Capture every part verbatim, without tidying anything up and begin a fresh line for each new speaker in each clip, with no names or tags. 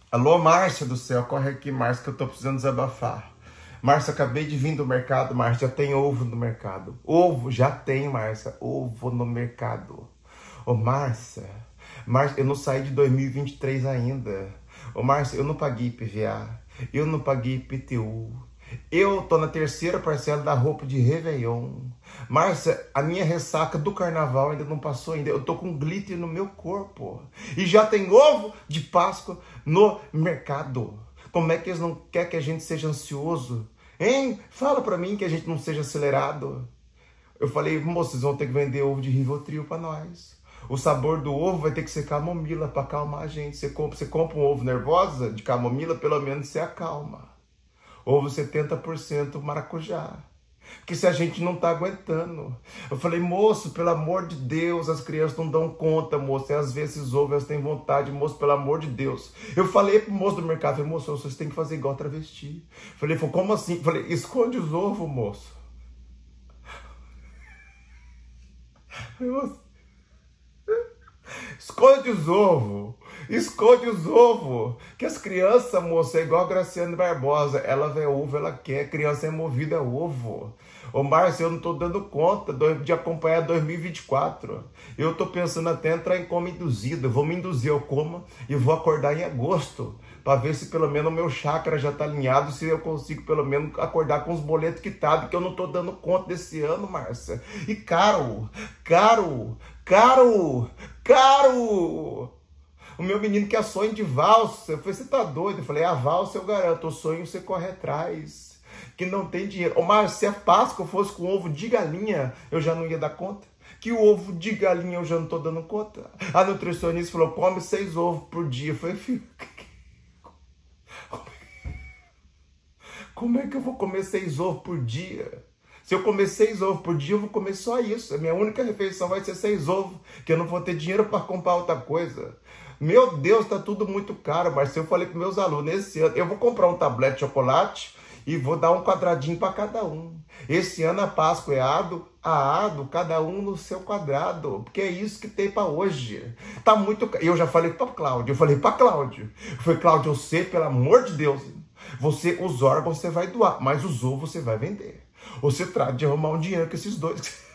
Alô, Márcia do céu, corre aqui, Márcia, que eu tô precisando desabafar. Márcia, acabei de vir do mercado, Márcia, já tem ovo no mercado. Ovo, já tem, Márcia, ovo no mercado. Ô, Márcia, Márcia, eu não saí de dois mil e vinte e três ainda. Ô, Márcia, eu não paguei I P V A, eu não paguei I P T U. Eu tô na terceira parcela da roupa de Réveillon. Márcia, a minha ressaca do carnaval ainda não passou ainda. Eu tô com glitter no meu corpo. E já tem ovo de Páscoa no mercado. Como é que eles não querem que a gente seja ansioso? Hein? Fala pra mim que a gente não seja acelerado. Eu falei, moço, vocês vão ter que vender ovo de Rivotril pra nós. O sabor do ovo vai ter que ser camomila pra acalmar a gente. Você compra, você compra um ovo nervosa de camomila, pelo menos você acalma. Ovo setenta por cento maracujá. Porque se a gente não tá aguentando. Eu falei, moço, pelo amor de Deus, as crianças não dão conta, moço. E às vezes ovo, elas têm vontade, moço, pelo amor de Deus. Eu falei pro moço do mercado, falei, moço, vocês têm que fazer igual travesti. Falei, como assim? Falei, esconde os ovos, moço. Falei, moço, esconde os ovos. Esconde os ovos. Que as crianças, moça, é igual a Graciane Barbosa. Ela vê ovo, ela quer. Criança é movida a ovo. Ô, Márcio, eu não tô dando conta de acompanhar dois mil e vinte e quatro. Eu tô pensando até entrar em coma induzido. Eu vou me induzir ao coma e vou acordar em agosto. Para ver se pelo menos o meu chakra já tá alinhado. Se eu consigo pelo menos acordar com os boletos quitados. Que eu não tô dando conta desse ano, Márcia. E caro, caro, caro, caro. O meu menino quer sonho de valsa. Eu falei, você tá doido? Eu falei, a valsa eu garanto, o sonho você corre atrás. Que não tem dinheiro. Ô, Márcio, se a Páscoa fosse com ovo de galinha, eu já não ia dar conta. Que o ovo de galinha eu já não tô dando conta. A nutricionista falou, come seis ovos por dia. Eu falei, filho, como é que eu vou comer seis ovos por dia? Se eu comer seis ovos por dia, eu vou comer só isso. A minha única refeição vai ser seis ovos, que eu não vou ter dinheiro para comprar outra coisa. Meu Deus, tá tudo muito caro, mas eu falei para meus alunos, esse ano eu vou comprar um tablete de chocolate e vou dar um quadradinho para cada um. Esse ano a Páscoa é ado, a ado, cada um no seu quadrado, porque é isso que tem para hoje. Tá muito caro. Eu já falei para Cláudio, eu falei para Cláudio. Eu falei, Cláudio, eu sei, pelo amor de Deus, você, os órgãos você vai doar, mas os ovos você vai vender. Ou você trata de arrumar um dinheiro com esses dois.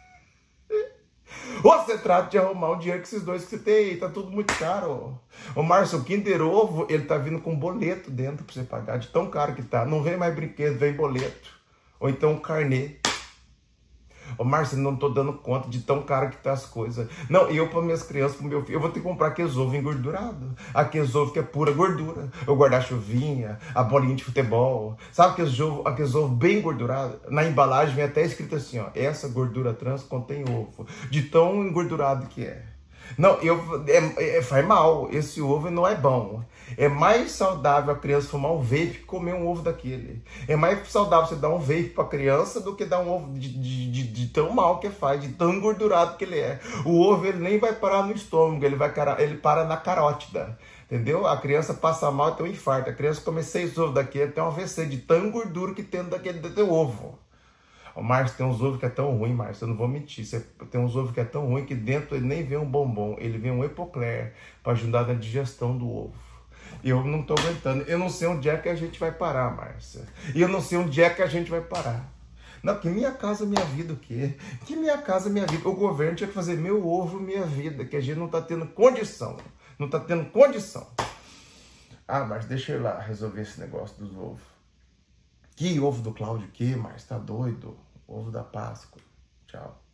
Ou você trata de arrumar um dinheiro com esses dois que você tem aí. Tá tudo muito caro. Ô, Márcio, o Kinder Ovo, ele tá vindo com boleto dentro pra você pagar. De tão caro que tá. Não vem mais brinquedo, vem boleto. Ou então um carnê. Ô, Márcio, não tô dando conta de tão caro que tá as coisas. Não, eu para minhas crianças, pro meu filho, eu vou ter que comprar aqueles ovos engordurados. Aqueles ovos que é pura gordura. Eu guardar chuvinha, a bolinha de futebol. Sabe aqueles ovos, aqueles ovos bem engordurados? Na embalagem vem até escrito assim, ó. Essa gordura trans contém ovo. De tão engordurado que é. Não, eu, é, é, faz mal. Esse ovo não é bom. É mais saudável a criança fumar um vape que comer um ovo daquele. É mais saudável você dar um vape para a criança do que dar um ovo de, de, de, de tão mal que faz, de tão engordurado que ele é. O ovo ele nem vai parar no estômago, ele, vai, ele para na carótida. Entendeu? A criança passa mal e tem um infarto. A criança come seis ovos daquele, tem um A V C de tão gordura que tem daquele do teu ovo. O Márcio, tem uns ovos que é tão ruim, Márcio, eu não vou mentir. Você tem uns ovos que é tão ruim que dentro ele nem vem um bombom, ele vem um Epocler para ajudar na digestão do ovo. E eu não tô aguentando. Eu não sei onde é que a gente vai parar, Márcia. E eu não sei onde é que a gente vai parar. Não, que minha casa, minha vida, o quê? Que minha casa, minha vida. O governo tinha que fazer meu ovo, minha vida, que a gente não tá tendo condição. Não tá tendo condição. Ah, mas deixa eu ir lá resolver esse negócio dos ovos. Que ovo do Cláudio, que, Márcio? Tá doido? Ovo da Páscoa. Tchau.